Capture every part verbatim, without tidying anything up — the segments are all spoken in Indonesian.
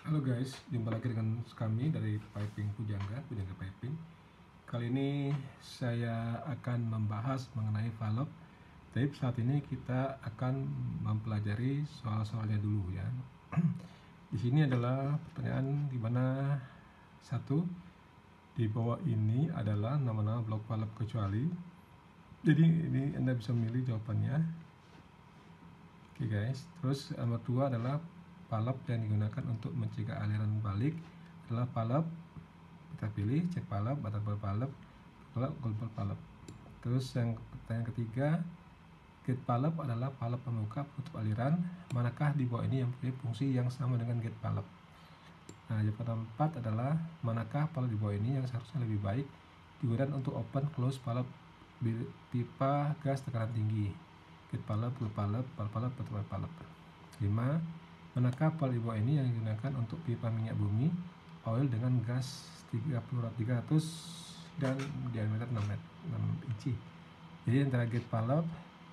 Halo guys, jumpa lagi dengan kami dari Piping Pujangga, Pujangga Piping. Kali ini saya akan membahas mengenai valve. Tapi saat ini kita akan mempelajari soal-soalnya dulu ya. Di sini adalah pertanyaan di mana satu di bawah ini adalah nama-nama blok valve kecuali. Jadi ini Anda bisa memilih jawabannya. Oke guys, terus nomor dua adalah valve yang digunakan untuk mencegah aliran balik adalah valve. Kita pilih cek valve, butterfly valve, valve, global valve. Terus yang pertanyaan ketiga, gate valve adalah valve pembuka penutup aliran. Manakah di bawah ini yang mempunyai fungsi yang sama dengan gate valve? Nah, jawaban empat adalah manakah valve di bawah ini yang seharusnya lebih baik digunakan untuk open close valve pipa gas tekanan tinggi? Gate valve, global valve, valve valve, butterfly valve. lima. Manakah valve di bawah ini yang digunakan untuk pipa minyak bumi oil dengan gas tiga ratus dan diameter enam inci? Jadi antara gate valve,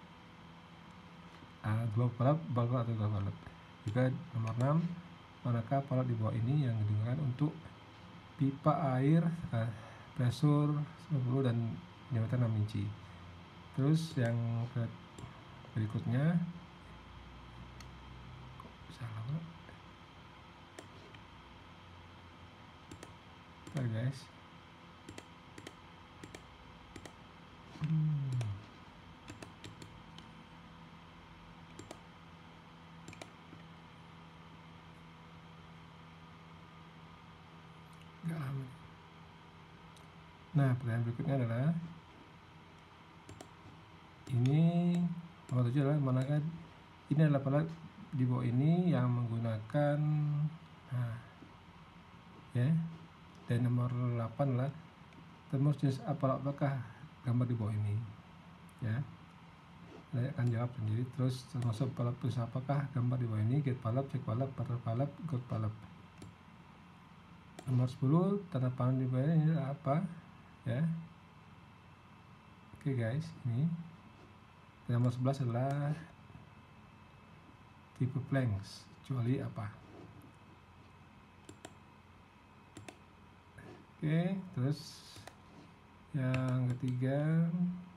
uh, globe valve, valve atau globe valve. Juga nomor enam, manakah valve di bawah ini yang digunakan untuk pipa air uh, pressure sembilan puluh dan diameter enam inci? Terus yang ke berikutnya, salah Bentar guys. Hmm. Gak lama. Nah, pertanyaan berikutnya adalah ini nomor tujuh adalah manakah ini adalah valve di bawah ini yang menggunakan nah, ya. Dan nomor delapan adalah termos jenis apa apakah gambar di bawah ini ya. Saya akan jawab sendiri. Terus termasuk valve jenis apakah gambar di bawah ini? Gate valve, check valve, butterfly valve, globe valve. Nomor sepuluh, tanda panah di bawah ini adalah apa ya. Oke guys, ini dan nomor sebelas adalah tipe flanks kecuali apa? Oke, terus yang ketiga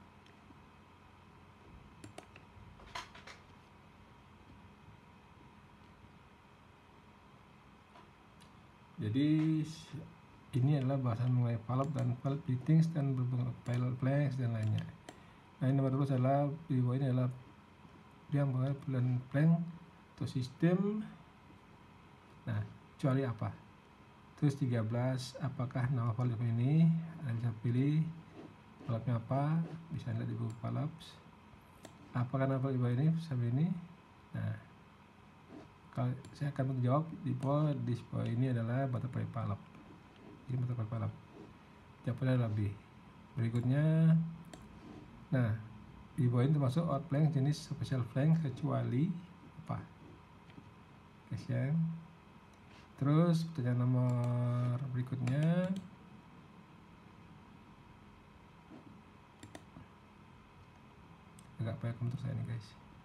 jadi ini adalah bahasan mengenai valve dan valve fittings dan berbentuk valve flanks dan lainnya. Nah, ini nomor dua adalah di bawah ini adalah dia mengenai plan plank atau sistem. Nah, kecuali apa? Terus tiga belas, apakah nama valve ini? Anda bisa pilih valve-nya apa, bisa lihat di buku valve. Apakah nama valve di bawah ini? Seperti ini. Nah, kalau saya akan menjawab di bawah di bawah ini adalah butterfly valve. Ini butterfly valve. Jawabannya adalah B. Berikutnya, nah di bawah ini termasuk out flank jenis special flank kecuali apa? Kasihan. Terus pertanyaan nomor berikutnya, agak payah komputer saya nih guys,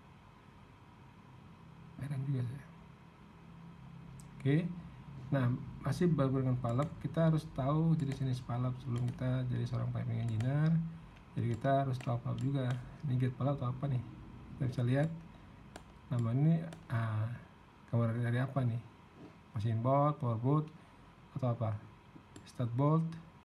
payah juga saya. Oke, nah masih berhubungan dengan valve, kita harus tahu jenis-jenis valve sebelum kita jadi seorang piping engineer. Jadi kita harus tahu valve juga. Ini gate valve atau apa nih? Kita bisa lihat nama ini, ah, gambar dari apa nih? Mesin bolt, power bolt, atau apa? Start bolt,